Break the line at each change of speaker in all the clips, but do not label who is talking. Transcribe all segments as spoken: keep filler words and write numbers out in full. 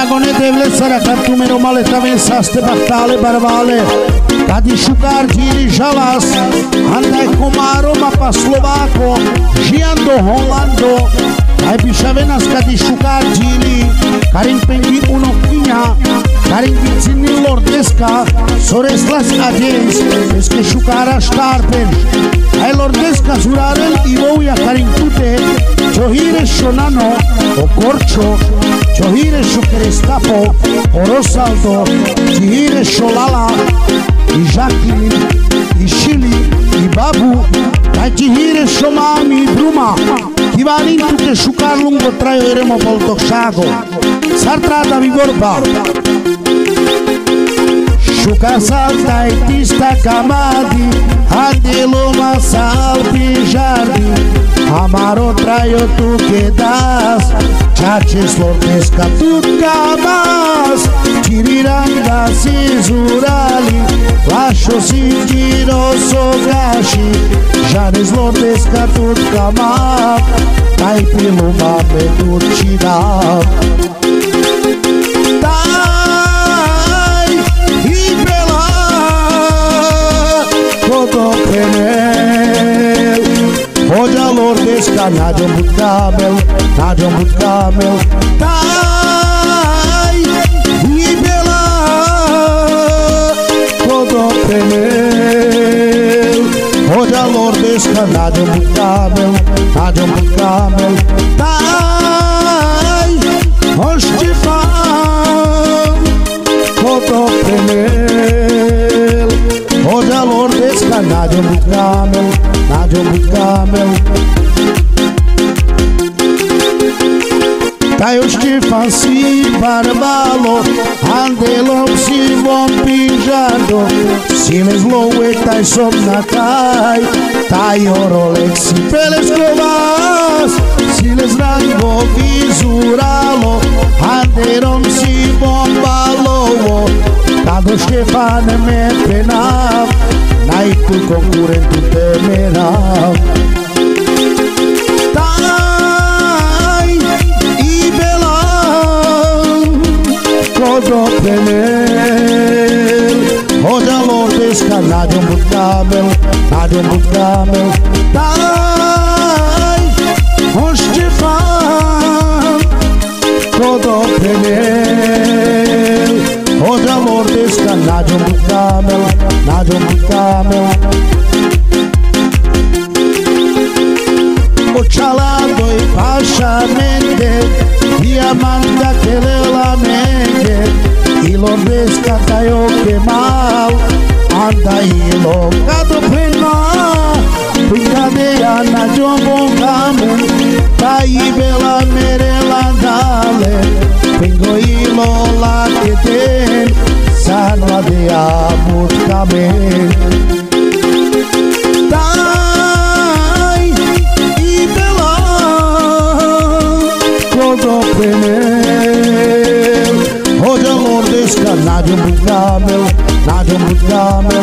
Dragone devle sarakat tu mero male tave saste battale barvale Kadi šukar džiri žalas Andaj komaro mapa Slovako Žiando Holando Aj bišavenas kadi šukar džiri Karin pengi uno kinja Karin vicini lordeska Soreslas adjens Eske šukara štarpen Aj lordeska zuraren Ivouja karin tute Čohire šonano O korčo Čohire šo Krestapo O Rosaldo Čihire šo Lala I Jacqueline, I Shili, I Babu, ai Chihire Shomami Bruma, Kivarin tuke šukar lungo trajo eremo poltok šago, sartrata vigorba. Šuka salta i tista kamadi, adelo masal pijardi, amaro trajo tuke das, čačes lordeska tutka mas, Chiriranga si zurali, Lašo si giro sogaši, Žanes lordeska tutka map, Taj pilu mame turčina. Taj i bela, Kodo penel, Hođa lordeska nađom bud kamel, nađom bud kamel, Taj i bela, Kodo penel, Hođa lordeska nađom bud kamel, nađom bud kamel, Taj o Štěpán, Kodo penel, Hođa lordeska nađom bud kamel, nađom bud kamel. Taj o Štěpán si barbalo, Andelom si vom pižando, Sile zloue taj som na taj, Taj o Rolex si peleskovas, Sile zrango vizuralo, Anderom si bombalovo, Kad o Štěpán me penav, Najtu konkurentu temerav. Kodo penel, Hođa lordeska nađom bud kamel, nađom bud kamel, Taj o Štěpán, Kodo penel, Hođa lordeska nađom bud kamel, nađom bud kamel. Očalado i pašamente, Diamanda kelela menge, I lordeska tayo kemal, Anda ilo kado pena, Pinkadea na jombo kamen, Tai bela merela dale, Pingo ilo la keten, Sanwa de amut kamen. Kodo penel, Hođa lordeska nađom bud kamel, nađom bud kamel,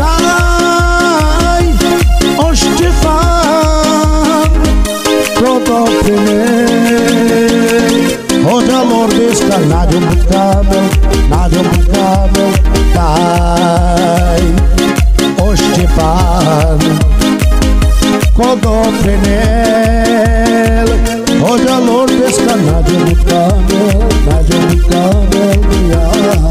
Taj o Štěpán, Kodo penel, Hođa lordeska nađom bud kamel, nađom bud kamel, Taj o Štěpán, Kodo penel, Hođa lordeska nađom bud kamel, nađom bud kamel, ja.